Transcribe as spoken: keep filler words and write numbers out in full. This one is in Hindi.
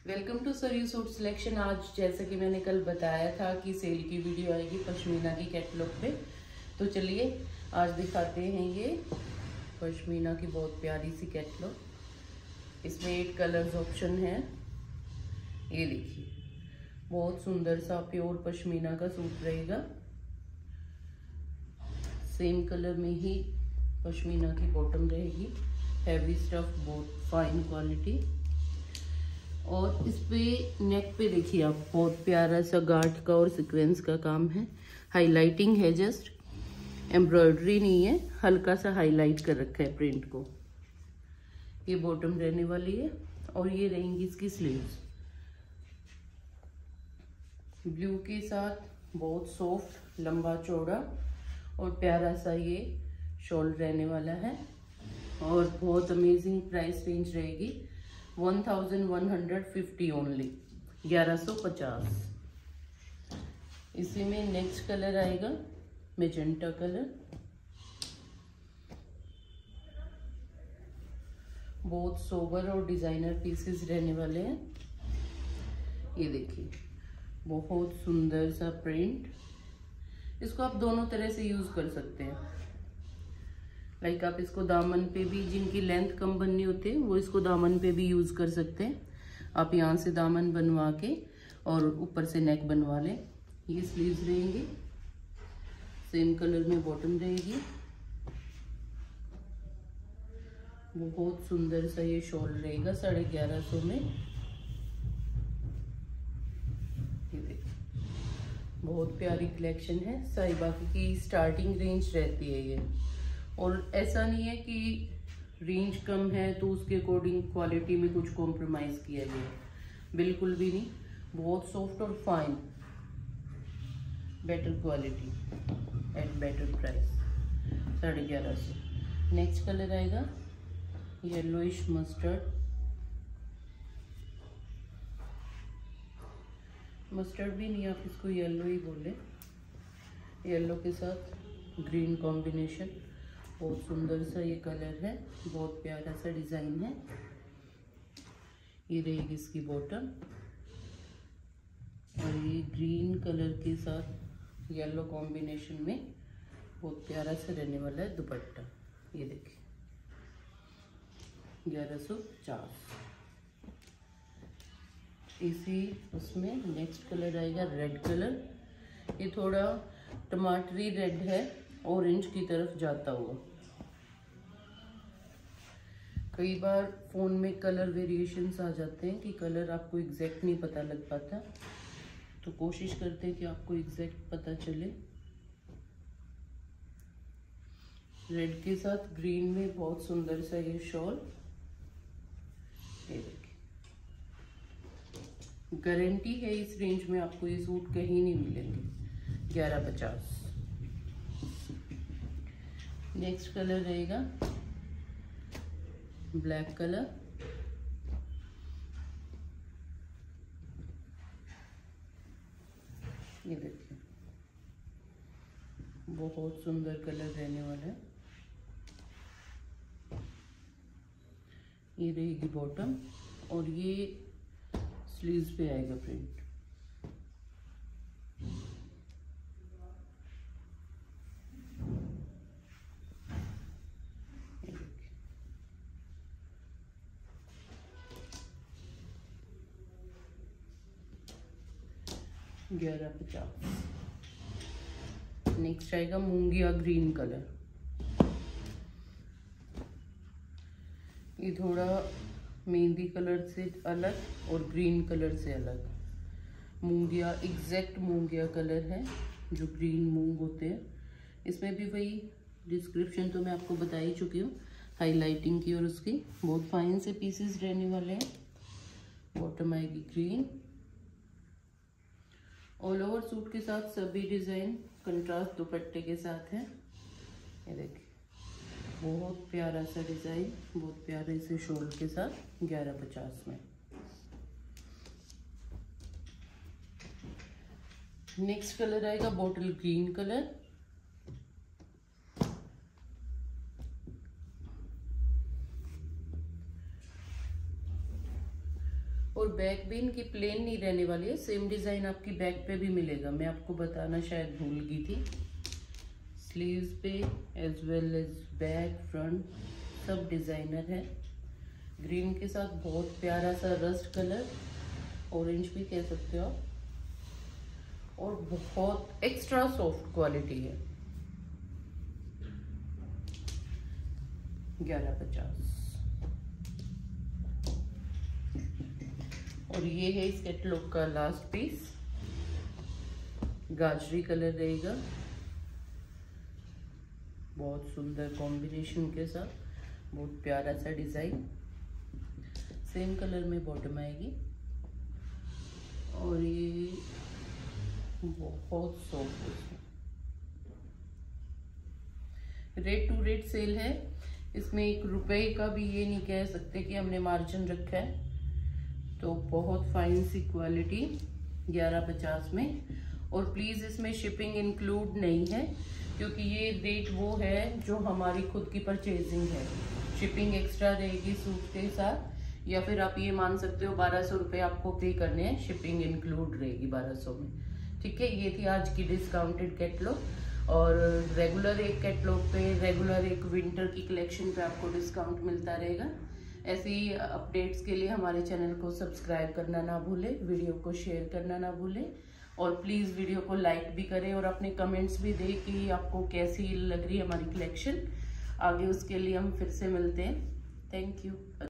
Welcome to Saryu suit selection. आज जैसा कि मैंने कल बताया था कि सेल की वीडियो आएगी पश्मीना की कैटलॉग पे, तो चलिए आज दिखाते हैं ये पश्मीना की बहुत प्यारी सी कैटलॉग। इसमें एट कलर्स ऑप्शन है। ये देखिए बहुत सुंदर सा प्योर पश्मीना का सूट रहेगा। सेम कलर में ही पश्मीना की बॉटम रहेगी। हैवी स्टफ, बहुत फाइन क्वालिटी। और इस पे नेक पे देखिए आप बहुत प्यारा सा गार्ड का और सीक्वेंस का काम है। हाईलाइटिंग है, जस्ट एम्ब्रॉयडरी नहीं है, हल्का सा हाईलाइट कर रखा है प्रिंट को। ये बॉटम रहने वाली है और ये रहेंगी इसकी स्लीव्स। ब्लू के साथ बहुत सॉफ्ट, लंबा चौड़ा और प्यारा सा ये शॉल रहने वाला है। और बहुत अमेजिंग प्राइस रेंज रहेगी, one thousand one hundred fifty only, ग्यारह सौ पचास। इसी में नेक्स्ट कलर आएगा मैजेंटा कलर। बहुत सोबर और डिजाइनर पीसेस रहने वाले हैं। ये देखिए बहुत सुंदर सा प्रिंट। इसको आप दोनों तरह से यूज कर सकते हैं। लाइक आप इसको दामन पे भी, जिनकी लेंथ कम बननी होती है वो इसको दामन पे भी यूज कर सकते हैं। आप यहाँ से दामन बनवा के और ऊपर से नेक बनवा लें। ये स्लीव्स रहेंगी, सेम कलर में बॉटम रहेगी। बहुत सुंदर सा ये शॉल रहेगा साढ़े ग्यारह सौ में। ये देखिए बहुत प्यारी कलेक्शन है। साहिबा की स्टार्टिंग रेंज रहती है ये, और ऐसा नहीं है कि रेंज कम है तो उसके अकॉर्डिंग क्वालिटी में कुछ कॉम्प्रोमाइज किया गया, बिल्कुल भी नहीं। बहुत सॉफ्ट और fine, better quality at better price, साढ़े ग्यारह सौ। नेक्स्ट कलर आएगा येलोइश मस्टर्ड। मस्टर्ड भी नहीं, आप इसको येलो ही बोले। येलो के साथ ग्रीन कॉम्बिनेशन, बहुत सुंदर सा ये कलर है, बहुत प्यारा सा डिजाइन है। ये रहेगी इसकी बॉटम और ये ग्रीन कलर के साथ येलो कॉम्बिनेशन में बहुत प्यारा सा रहने वाला है दुपट्टा। ये देखिए ग्यारह सौ पचास। इसी उसमें नेक्स्ट कलर आएगा रेड कलर। ये थोड़ा टमाटरी रेड है, ऑरेंज की तरफ जाता हुआ। कई बार फोन में कलर वेरिएशंस आ जाते हैं कि कलर आपको एग्जैक्ट नहीं पता लग पाता, तो कोशिश करते हैं कि आपको एग्जैक्ट पता चले। रेड के साथ ग्रीन में बहुत सुंदर सा ये शॉल। ये देखिए गारंटी है इस रेंज में आपको ये सूट कहीं नहीं मिलेंगे, ग्यारह पचास। नेक्स्ट कलर रहेगा ब्लैक कलर। ये देखिए बहुत सुंदर कलर रहने वाला है। ये रहेगी बॉटम और ये स्लीव्स पे आएगा प्रिंट। ग्यारह पचास। नेक्स्ट आएगा मूंगिया ग्रीन कलर। ये थोड़ा मेहंदी कलर से अलग और ग्रीन कलर से अलग। मूंगिया एग्जैक्ट मूंगिया कलर है, जो ग्रीन मूंग होते हैं। इसमें भी वही डिस्क्रिप्शन तो मैं आपको बता ही चुकी हूँ, हाईलाइटिंग की और उसकी। बहुत फाइन से पीसेस रहने वाले हैं। बॉटम आएगी ग्रीन। ऑल ओवर सूट के साथ सभी डिजाइन कंट्रास्ट दुपट्टे के साथ है। ये देखिए बहुत प्यारा सा डिजाइन, बहुत प्यारे से शॉल के साथ, ग्यारह पचास में। नेक्स्ट कलर आएगा बॉटल ग्रीन कलर। और बैक भी इनकी प्लेन नहीं रहने वाली है, सेम डिजाइन आपकी बैक पे भी मिलेगा। मैं आपको बताना शायद भूल गई थी। स्लीव्स पे as well as back front सब डिजाइनर है। ग्रीन के साथ बहुत प्यारा सा रस्ट कलर, ऑरेंज भी कह सकते हो आप, और बहुत एक्स्ट्रा सॉफ्ट क्वालिटी है। ग्यारह पचास। और ये है इस कैटलॉग का लास्ट पीस, गाजरी कलर रहेगा, बहुत सुंदर कॉम्बिनेशन के साथ, बहुत प्यारा सा डिजाइन। सेम कलर में बॉटम आएगी और ये बहुत soft, rate to rate sale है। इसमें एक रुपए का भी ये नहीं कह सकते कि हमने मार्जिन रखा है। तो बहुत फाइन सी क्वालिटी ग्यारह पचास में। और प्लीज़ इसमें शिपिंग इंक्लूड नहीं है, क्योंकि ये रेट वो है जो हमारी खुद की परचेजिंग है। शिपिंग एक्स्ट्रा रहेगी सूट के साथ, या फिर आप ये मान सकते हो बारह सौ रुपये आपको पे करने हैं, शिपिंग इंक्लूड रहेगी बारह सौ में। ठीक है, ये थी आज की डिस्काउंटेड कैटलॉग। और रेगुलर एक कैटलॉग पे, रेगुलर एक विंटर की कलेक्शन पे आपको डिस्काउंट मिलता रहेगा। ऐसी अपडेट्स के लिए हमारे चैनल को सब्सक्राइब करना ना भूलें, वीडियो को शेयर करना ना भूलें, और प्लीज़ वीडियो को लाइक भी करें और अपने कमेंट्स भी दें कि आपको कैसी लग रही है हमारी कलेक्शन। आगे उसके लिए हम फिर से मिलते हैं। Thank you.